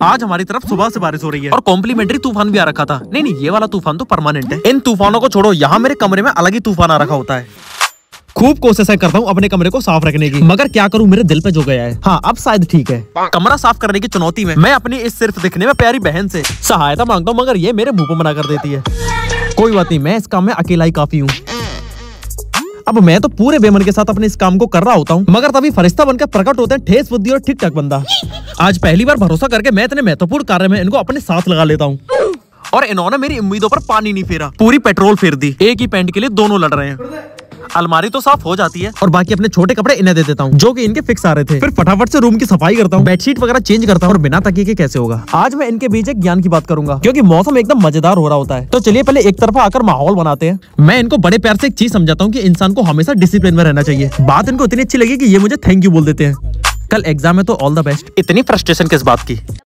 आज हमारी तरफ सुबह से बारिश हो रही है और कॉम्प्लीमेंट्री तूफान भी आ रखा था। नहीं नहीं, ये वाला तूफान तो परमानेंट है। इन तूफानों को छोड़ो, यहाँ मेरे कमरे में अलग ही तूफान आ रखा होता है। खूब कोशिश करता हूँ अपने कमरे को साफ रखने की, मगर क्या करूँ, मेरे दिल पे जो गया है। हाँ, अब शायद ठीक है। कमरा साफ करने की चुनौती में मैं अपनी इस सिर्फ दिखने में प्यारी बहन से सहायता मांगता हूँ, मगर ये मेरे मुंह पे मना कर देती है। कोई बात नहीं, मैं इस काम में अकेला ही काफी हूँ। अब मैं तो पूरे बेमन के साथ अपने इस काम को कर रहा होता हूँ, मगर तभी फरिश्ता बनकर प्रकट होते हैं ठेस बुद्धि और ठीक ठाक बंदा। आज पहली बार भरोसा करके मैं इतने महत्वपूर्ण कार्य में इनको अपने साथ लगा लेता हूँ, और इन्होंने मेरी उम्मीदों पर पानी नहीं फेरा, पूरी पेट्रोल फेर दी। एक ही पैंट के लिए दोनों लड़ रहे हैं। अलमारी तो साफ हो जाती है और बाकी अपने छोटे कपड़े इन्हें दे देता हूँ जो कि इनके फिक्स आ रहे थे। फिर फटाफट से रूम की सफाई करता हूँ, बेडशीट वगैरह चेंज करता हूँ। और बिना तकिए के कैसे होगा। आज मैं इनके बीच एक ज्ञान की बात करूंगा, क्योंकि मौसम एकदम मजेदार हो रहा होता है। तो चलिए पहले एक तरफा आकर माहौल बनाते हैं। मैं इनको बड़े प्यार से एक चीज समझाता हूँ कि इंसान को हमेशा डिसिप्लिन में रहना चाहिए। बात इनको इतनी अच्छी लगी कि ये मुझे थैंक यू बोल देते हैं। कल एग्जाम है तो ऑल द बेस्ट। इतनी फ्रस्ट्रेशन किस बात की।